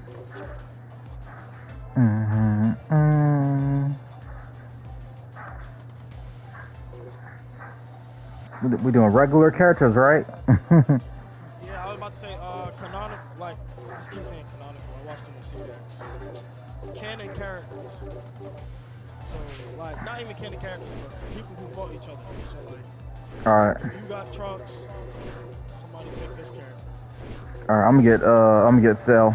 We doing regular characters, right? Yeah, I was about to say canonical. Like I keep saying canonical. I watched them in series. Canon characters. So like not even canon characters, but people who fought each other. So like All right, if you got Trunks, somebody pick this character. all right. I'm gonna get Cell.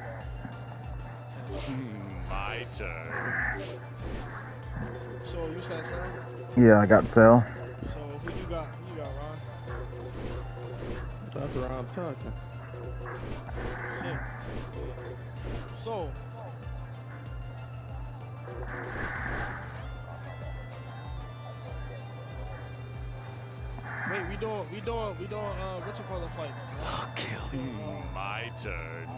My turn. So you said Sam. Yeah, I got Cell. So who you got? Who you got, Ron? That's what I'm talking. Sick. So. Wait, we doing what you call the fights? I'll kill you. My turn.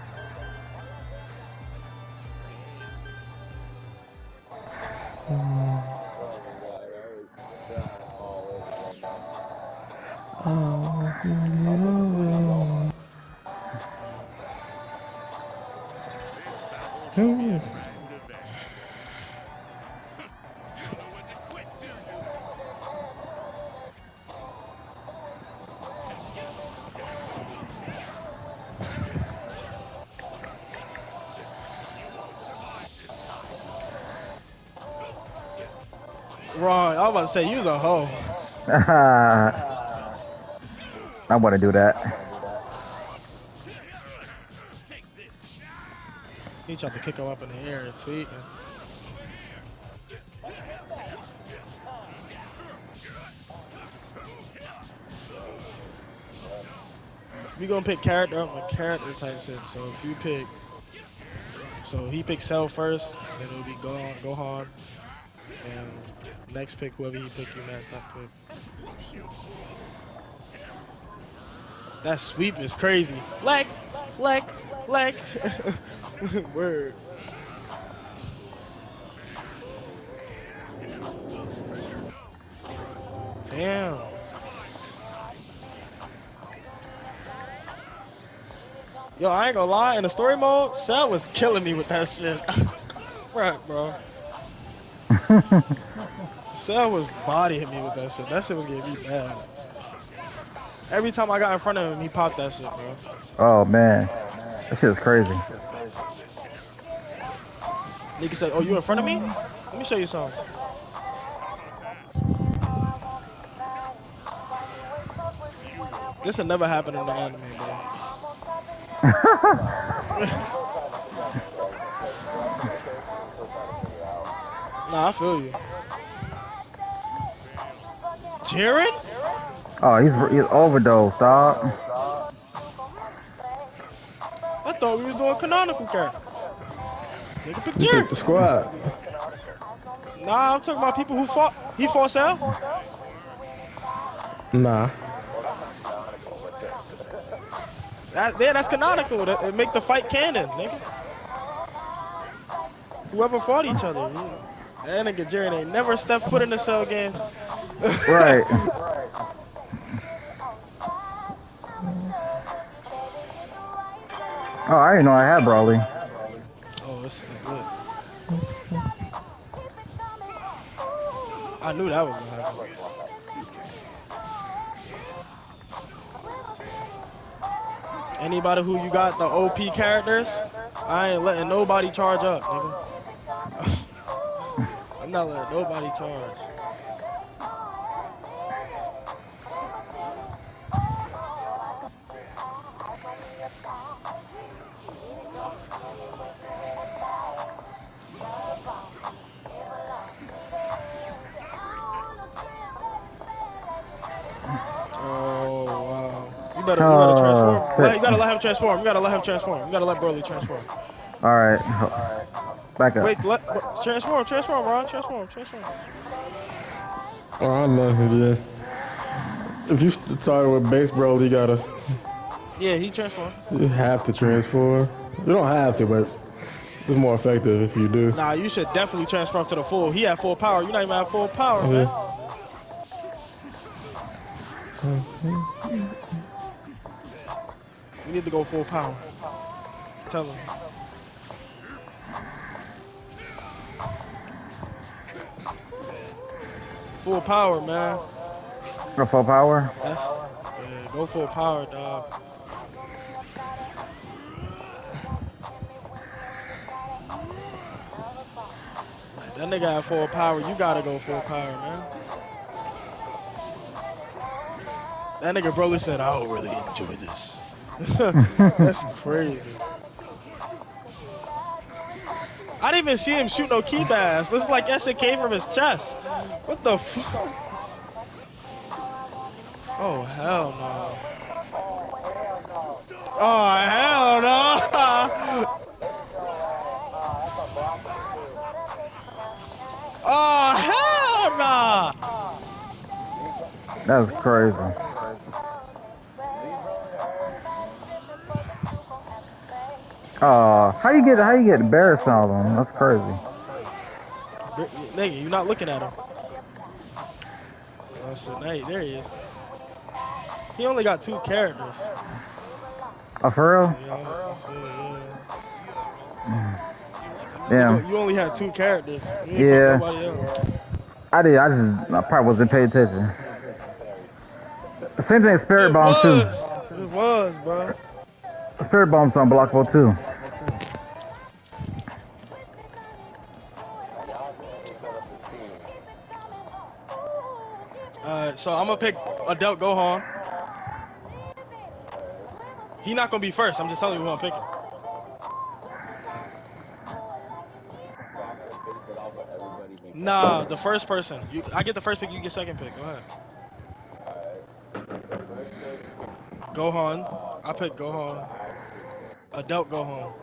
Ron, I was about to say you was a hoe. I want to do that. He tried to kick him up in the air and tweet. We gonna pick character up with character type shit. So if you pick, so he picked Cell first, then it'll be Gohan, and next pick whoever he picked, you match that pick. That sweep is crazy. Leg. Word. Damn. Yo, I ain't gonna lie, in the story mode, Cell was killing me with that shit. Right, bro. Cell was bodying me with that shit. That shit was getting me bad. Every time I got in front of him, he popped that shit, bro. Oh man, that shit is crazy. Nigga say, "Oh, you in front of me? Let me show you something." This will never happen in the anime, bro. Nah, I feel you. Jiren? Oh, he's overdosed, dog. I thought we was doing canonical characters. Nigga pick You picked Jiren. the squad. Nah, I'm talking about people who fought. He fought Cell? Nah. That's canonical. It make the fight canon, nigga. Whoever fought each other. Yeah. That nigga Jiren ain't never stepped foot in the Cell games. Right. Oh, I didn't know I had Broly. Oh, it's lit. I knew that was gonna happen. Anybody who you got the OP characters, I ain't letting nobody charge up, nigga. I'm not letting nobody charge. Oh wow! You better transform. Shit. You gotta let him transform. You gotta let him transform. You gotta let Broly transform. All right, back up. Wait, transform, Ron, transform. Oh, I know, yeah. If you started with base Broly, you gotta. Yeah, he transformed. You have to transform. You don't have to, but it's more effective if you do. Nah, you should definitely transform to the full. He had full power. You not even have full power, man. We need to go full power. tell him. Full power, man. Go full power. That's yeah, go full power, dog. That nigga at full power. You gotta go full power, man. That nigga Broly said, "I don't really enjoy this." That's crazy. I didn't even see him shoot no key bass. This is like that shit came from his chest. What the fuck? Oh hell no. Oh hell no. Oh hell no. That's crazy. How you get embarrassed on them? That's crazy. Nigga, you not looking at him. Oh, so now there he is. He only got 2 characters. Oh, for real? Yeah, so, Yeah. You only had 2 characters. You ain't Yeah. fuck nobody else. I did. I probably wasn't paying attention. The same thing. Spirit Bomb too. It was, bro. Spirit Bomb's unblockable too. So I'm gonna pick Adult Gohan. He not gonna be first. I'm just telling you who I'm picking. Nah, the first person. I get the first pick. You get second pick. Go ahead. Gohan. I pick Gohan. Adult Gohan.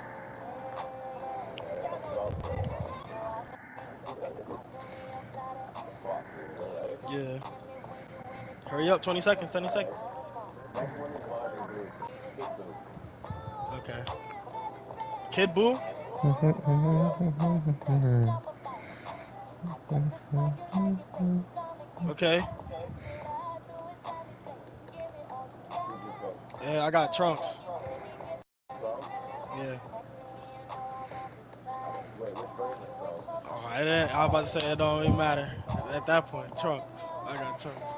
Yeah. Hurry up. 20 seconds. 20 seconds. Okay. Kid Buu. Okay. Yeah, I got Trunks. Yeah. Oh, I was about to say it don't even matter. At that point, Trunks. I got Trunks.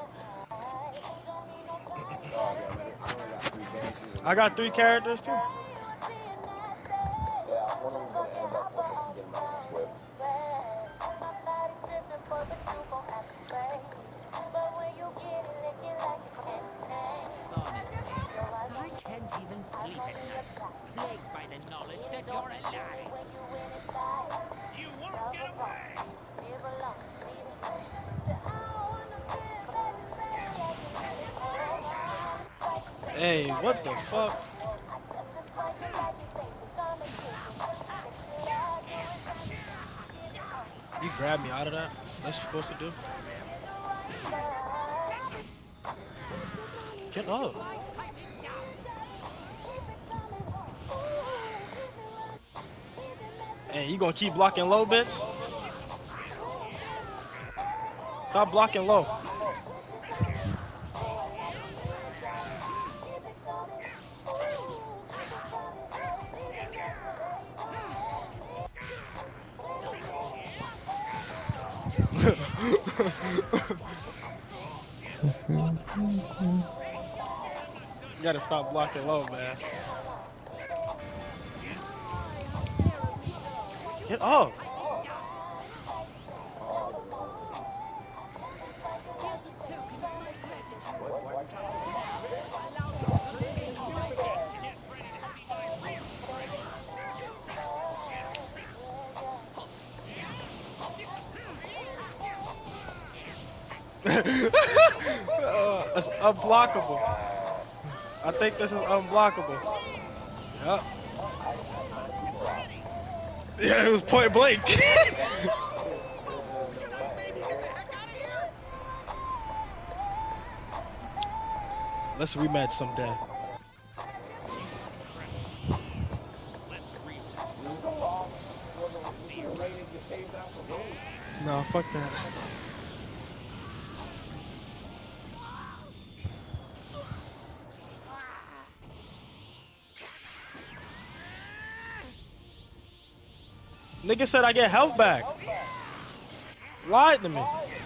I got 3 characters too. Honestly, I can't even sleep at night, plagued by the knowledge that you're alive. You won't get away! Hey, what the fuck? You grabbed me out of that? That's what you're supposed to do? Get up. Hey, you gonna keep blocking low, bitch? Stop blocking low. You gotta stop blocking low, man. Get up. It's unblockable. I think this is unblockable. Yep. Yeah, it was point blank. Let's rematch someday. No, fuck that. Nigga said I get health back. Lied to me.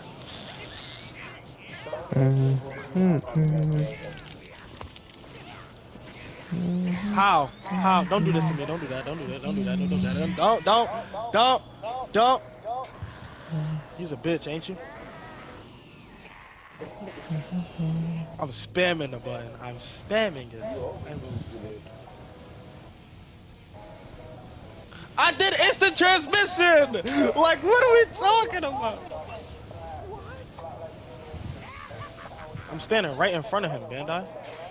How? How? Don't do this to me. Don't do that. Don't do that. Don't do that. Don't do that. Don't. He's a bitch, ain't you? I'm spamming the button. I'm spamming it. I did instant transmission! Like, what are we talking about? I'm standing right in front of him, Bandai.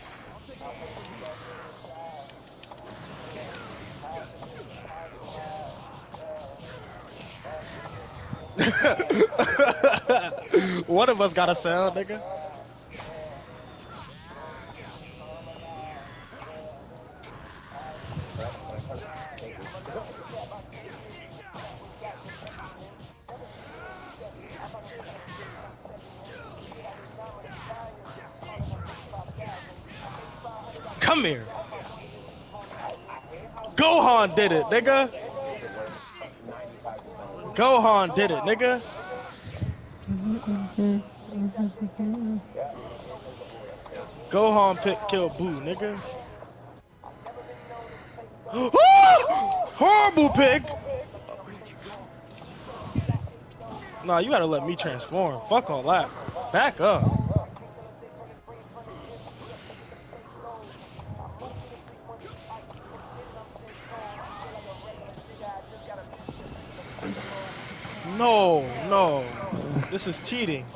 One of us gotta sell, nigga. Come here. Gohan did it, nigga. Gohan did it, nigga. Gohan killed Boo, nigga. Horrible pick. Nah, you gotta let me transform. Fuck all that. Back up. No. This is cheating.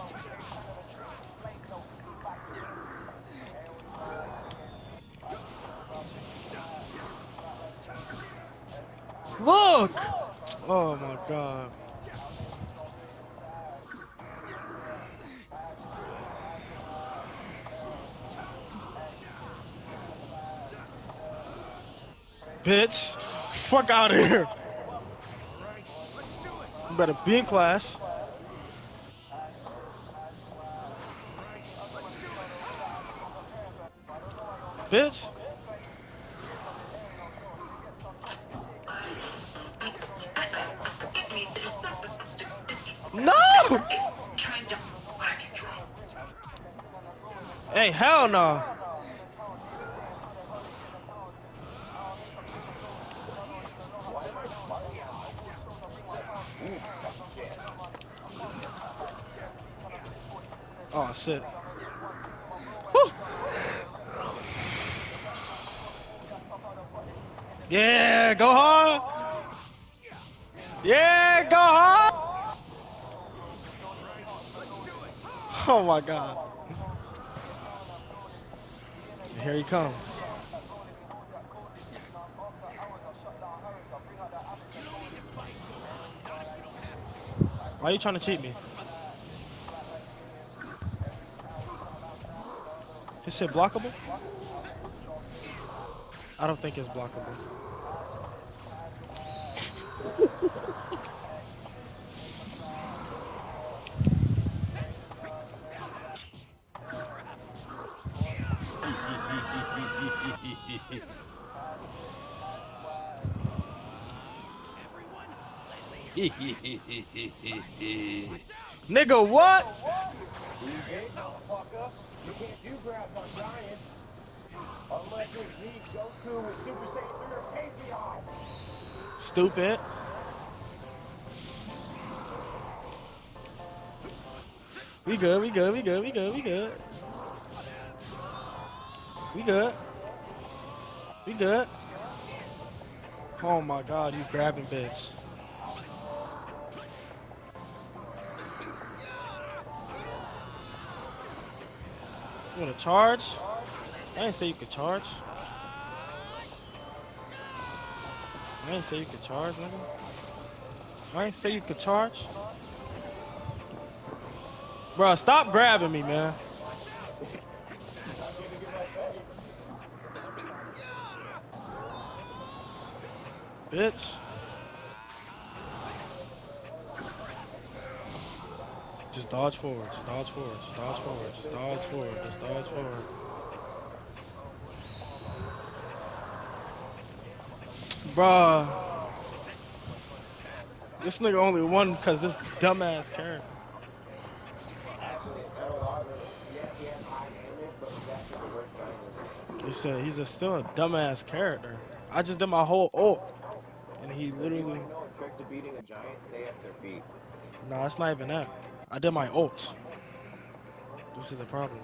Look! Oh my god. Bitch. Fuck out of here. You better be in class. Bitch. No! Hey, hell no. Oh, shit. Whew. Yeah, go hard. Yeah, go hard. Oh my god. Here he comes. Why are you trying to cheat me? Is shit blockable? I don't think it's blockable. Nigga, what? You can't do grabs on Giant unless it's me, Goku, with Super Saiyan 3 or Pantheon. Stupid. We good. Oh my god, you grabbing bitch. You wanna charge? I didn't say you could charge. I didn't say you could charge, nigga. I didn't say you could charge. Bro, stop grabbing me, man. Bitch. Just dodge forward, just dodge forward, just dodge forward, just dodge forward, just dodge forward. Bruh. This nigga only won because this dumbass character. Actually, out of all of them, yes, he has high damage, but he's actually the worst giant. He said he's still a dumbass character. I just did my whole ult, and he If you literally. want to know a trick to beating a giant, stay at their feet. Nah, it's not even that. I did my ult. This is the problem.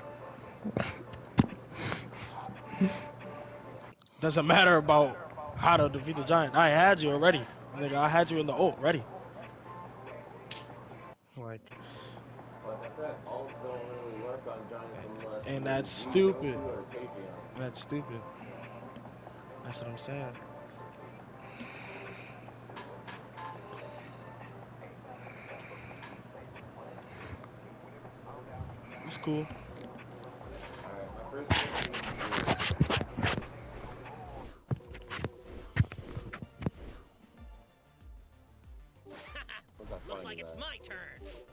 Doesn't matter about how to defeat the giant. I had you already. Nigga, I had you in the ult ready. Like, Like I said, ults don't really work on giants unless and you that's beat stupid. Goku or Tapion. That's stupid. That's what I'm saying. It's cool. Alright, my first question is Looks like it's my turn.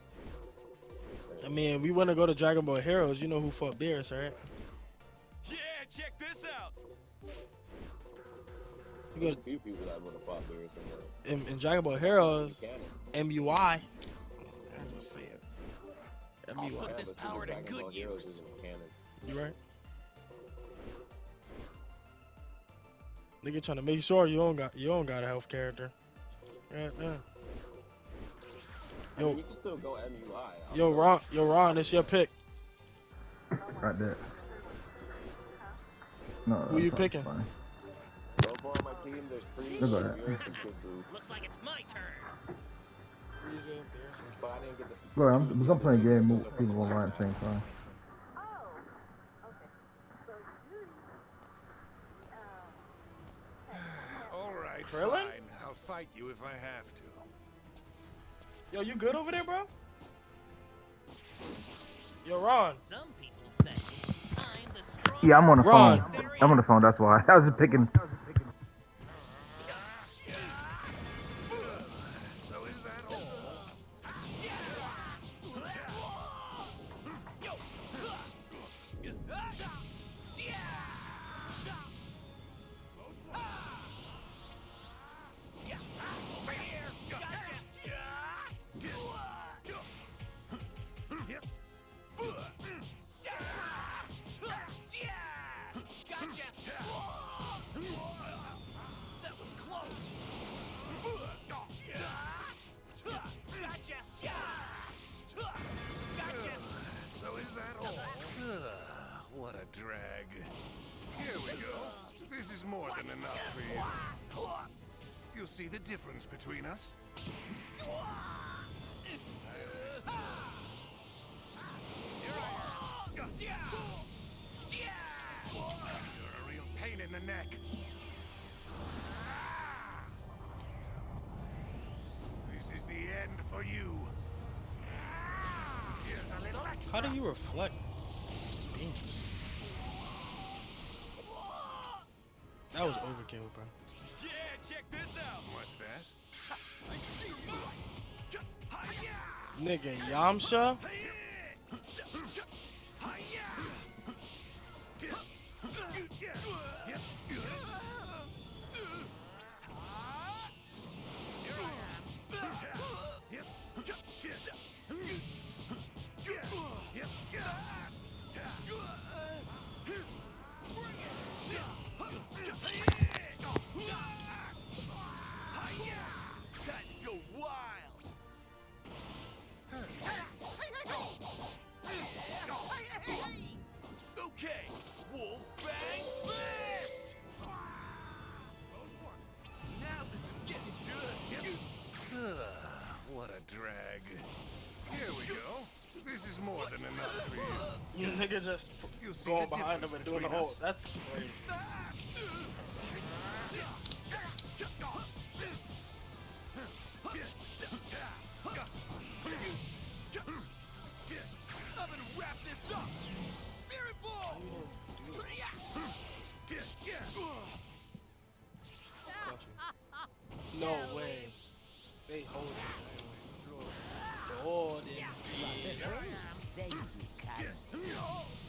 I mean, we want to go to Dragon Ball Heroes. You know who fought Beerus, right? Yeah, check this out. You go a few people that would have fought Beerus in in Dragon Ball Heroes. canon. MUI. How do you say it? I'll MUI. put this but power to Dragon Ball good Heroes use. isn't canon. You right? Nigga trying to make sure you don't got a health character. Right there. I mean, Yo, you can still go MUI. yo, Ron, it's your pick. Right there. No, Who you that's picking? fine. So far on my team, there's three Look at that. Beerus and Kid Buu, Looks like it's my turn. but I didn't get the. Bro, I'm playing a game with people online at the same time. All right, Krillin? fine. I'll fight you if I have to. Yo, you good over there, bro? Yo, Ron. Some people say I'm the strongest. Yeah, I'm on the Ron. phone. I'm on the phone, that's why. I was just picking. So is that all? That was close. Gotcha. So is that all? What a drag. Here we go. This is more than enough for you. You'll see the difference between us. You're a real pain in the neck. This is the end for you. Here's a little extra. How do you reflect? That was overkill, bro. Yeah, check this out. What's that? Nigga, Yamcha? Go wild. Okay, Wolf Bang Fist! Now this is getting good. What a drag. Here we go. This is more than enough for you. You nigga just You'll see going the behind him difference and doing the between whole. us. That's crazy. I'm gonna wrap this up. Spirit Ball. Got you. No way. They hold you. Golden Beer. There you go.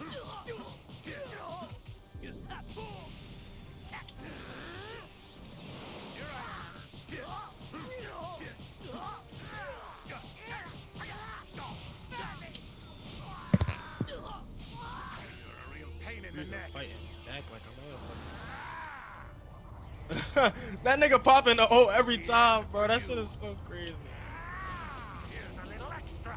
That nigga popping the O every time, bro. That shit is so crazy. Here's a little extra.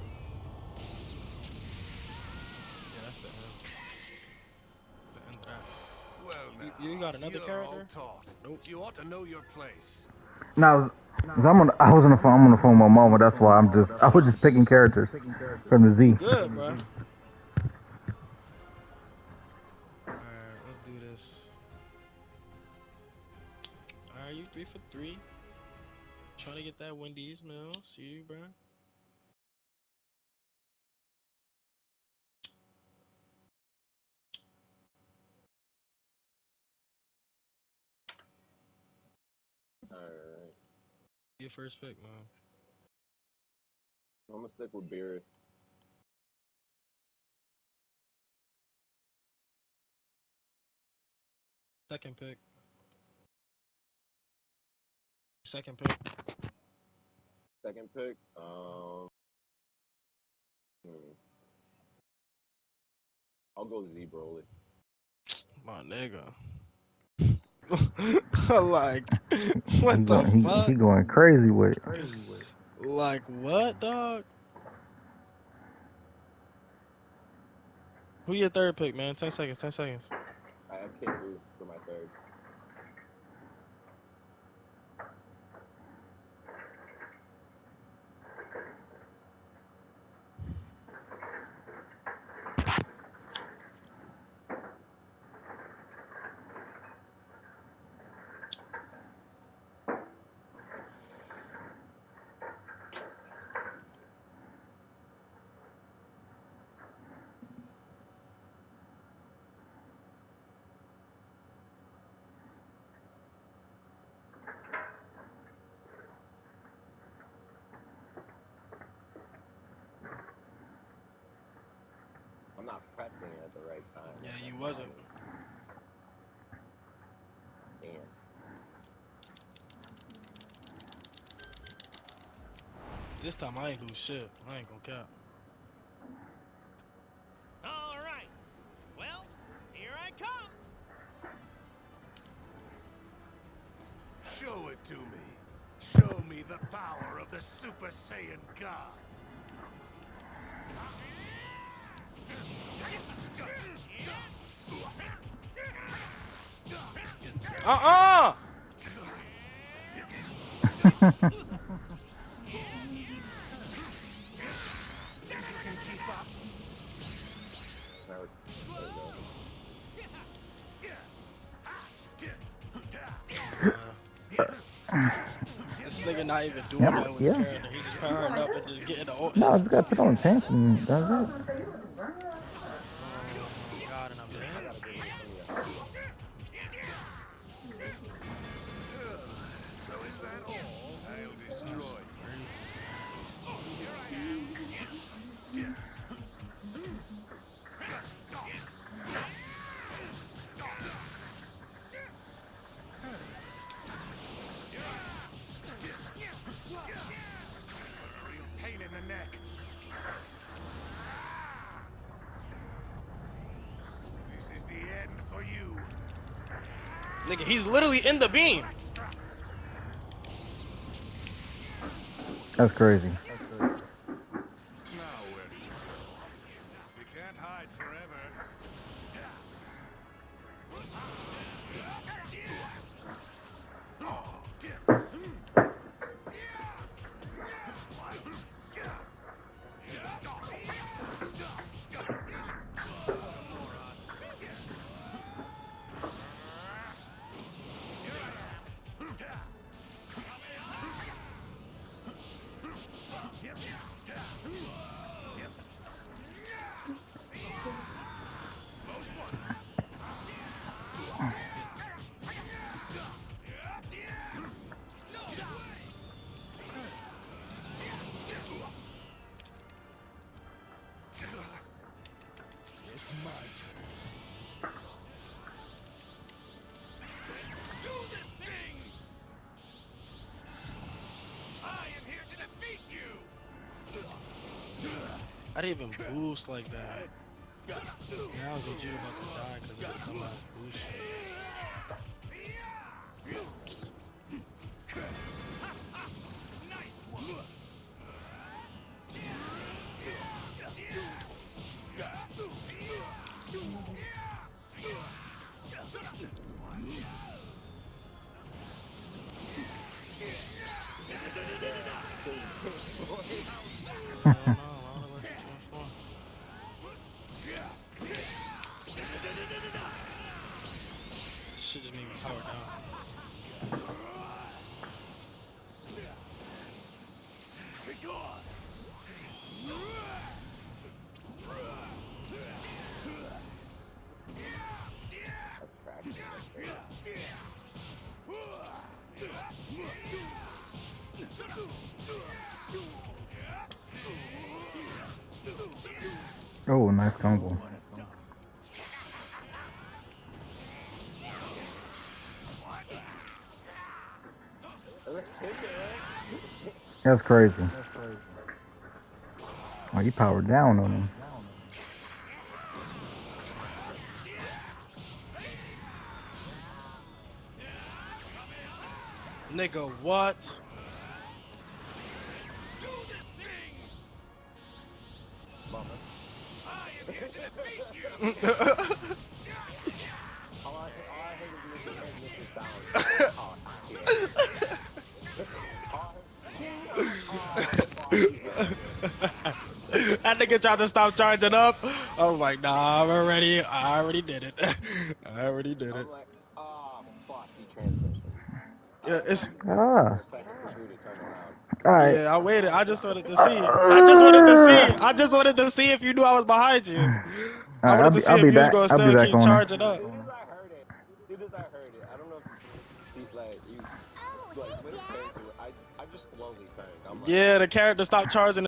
Yeah, that's the end. The end of that. Well, now, You got another you're character? all talk. Nope. You ought to know your place. No, I was on the phone. I'm on the phone with my mama. That's why I was just picking characters from the Z. Good, bro. Alright, let's do this. Alright, you 3 for 3. Trying to get that Wendy's meal. See you, bro. Alright. Your first pick, man. I'm gonna stick with Beerus. Second pick. Second pick. Second pick, I'll go Z Broly. My nigga. Like, what the fuck? He going crazy with it. Like, what, dog? Who your third pick, man? 10 seconds, 10 seconds. I have King Boo for my third. I'm not pressing at the right time. Yeah, you wasn't. Damn. This time I ain't do shit. I ain't gonna cap. All right. Well, here I come. Show it to me. Show me the power of the Super Saiyan God. Uh-uh! This nigga not even doing that with the character. He just powering up and just getting the ult. No, I just got to put on tension. That's it. Oh, God, and I'm dead. So is that all? I'll destroy you. Real pain in the neck. This is the end for you. Nigga, he's literally in the beam. That's crazy. Now where did you go? We can't hide forever. It's my turn. Do this thing! I am here to defeat you! I didn't even boost like that. Now Vegeta about to die because of the dumbass boost shit. No, why would I let you transform? Shit just made me power down. Oh, nice combo. That's crazy. Oh, he powered down on him. Nigga, what? That nigga tried to stop charging up. I was like, nah, I'm already. I already did it. I already did it. I'm like, oh, fuck, he transmission. Yeah, it's. Ah. Second for Drew to turn around. Alright. Yeah, I waited. I just wanted to see. I just wanted to see. I just wanted to see if you knew I was behind you. I Alright, wanted to see I'll if be you was back. gonna I'll be still back keep on her. charging up. As soon as I heard it, I don't know if he's like, you, like, with the character, I just slowly turned. I'm like, Yeah, the character stopped charging.